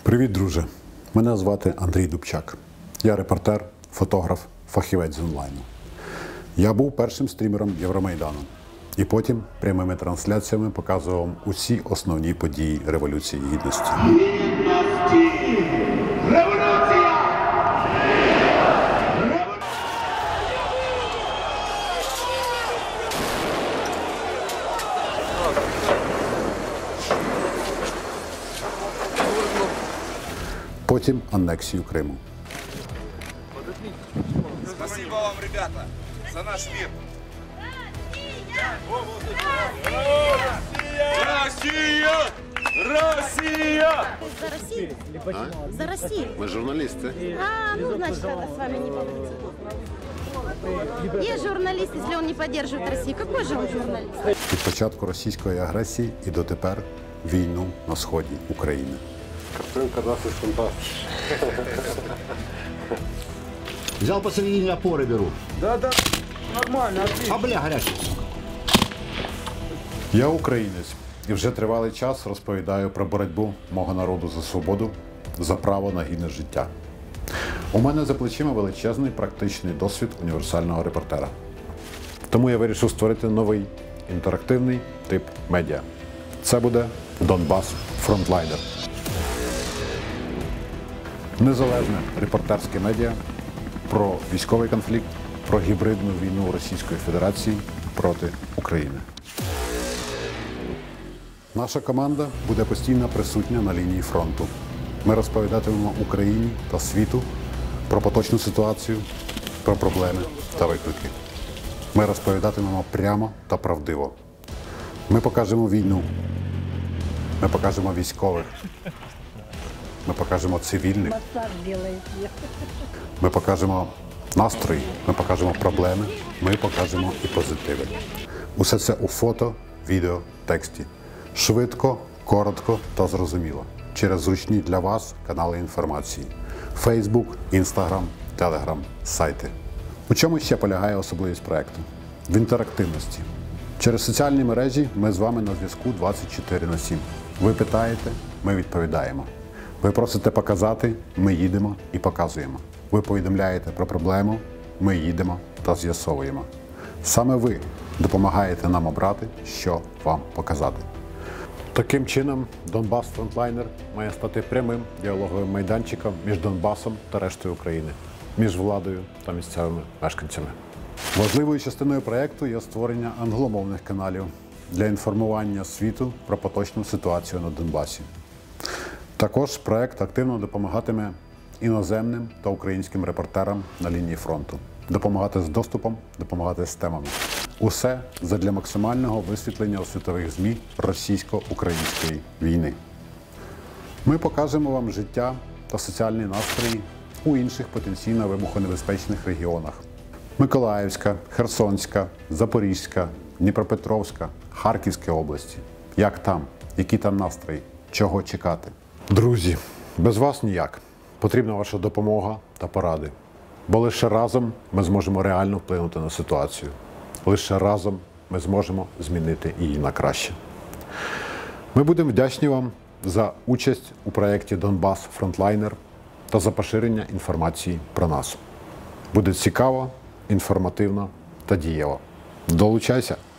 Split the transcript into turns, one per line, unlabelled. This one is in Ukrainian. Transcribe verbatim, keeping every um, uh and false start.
Привіт, друже! Мене звати Андрій Дубчак. Я репортер, фотограф, фахівець з онлайну. Я був першим стрімером Євромайдану. І потім прямими трансляціями показував усі основні події Революції Гідності.
Гідності! Революція!
Потім анексію Криму.
Спасибо вам, ребята, за наш мир. Россия! Россия!
За Россию? А? За Россию.
Ми журналісти.
А, ну, значит, тогда с вами не получится. Есть журналист, если он не поддерживает Россию. Какой же он журналист?
Від початку російської агресії і дотепер війну на сході України. Картинка досить фантастична.
Взял посередине опоры беру.
Да, да, нормально, отлично.
А бля, горячий.
Я українець і вже тривалий час розповідаю про боротьбу мого народу за свободу, за право на гідне життя. У мене за плечима величезний практичний досвід універсального репортера. Тому я вирішив створити новий інтерактивний тип медіа. Це буде Донбас Фронтлайнер. Незалежне репортерське медіа про військовий конфлікт, про гібридну війну Російської Федерації проти України. Наша команда буде постійно присутня на лінії фронту. Ми розповідатимемо Україні та світу про поточну ситуацію, про проблеми та виклики. Ми розповідатимемо прямо та правдиво. Ми покажемо війну. Ми покажемо військових. Ми покажемо цивільних. Ми покажемо настрої, ми покажемо проблеми, ми покажемо і позитиви. Усе це у фото, відео, тексті. Швидко, коротко та зрозуміло. Через зручні для вас канали інформації. Facebook, Instagram, Telegram, сайти. У чому ще полягає особливість проєкту? В інтерактивності. Через соціальні мережі ми з вами на зв'язку двадцять чотири на сім. Ви питаєте, ми відповідаємо. Ви просите показати, ми їдемо і показуємо. Ви повідомляєте про проблему, ми їдемо та з'ясовуємо. Саме ви допомагаєте нам обрати, що вам показати. Таким чином, Донбас Фронтлайнер має стати прямим діалоговим майданчиком між Донбасом та рештою України, між владою та місцевими мешканцями. Важливою частиною проєкту є створення англомовних каналів для інформування світу про поточну ситуацію на Донбасі. Також проєкт активно допомагатиме іноземним та українським репортерам на лінії фронту. Допомагати з доступом, допомагати з темами. Усе задля максимального висвітлення у світових ЗМІ російсько-української війни. Ми покажемо вам життя та соціальні настрої у інших потенційно вибухонебезпечних регіонах. Миколаївська, Херсонська, Запорізька, Дніпропетровська, Харківська області. Як там? Які там настрої? Чого чекати? Друзі, без вас ніяк. Потрібна ваша допомога та поради. Бо лише разом ми зможемо реально вплинути на ситуацію. Лише разом ми зможемо змінити її на краще. Ми будемо вдячні вам за участь у проєкті Донбас Фронтлайнер та за поширення інформації про нас. Буде цікаво, інформативно та дієво. Долучайся!